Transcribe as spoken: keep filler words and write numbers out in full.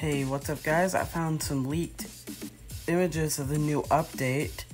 Hey, what's up guys? I found some leaked images of the new update.